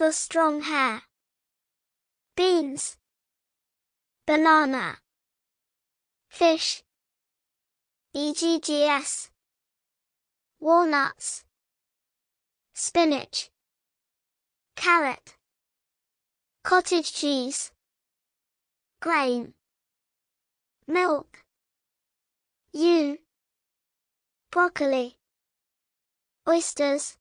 for strong hair. Beans, banana, fish, eggs, walnuts, spinach, carrot, cottage cheese, grain, milk, broccoli, oysters,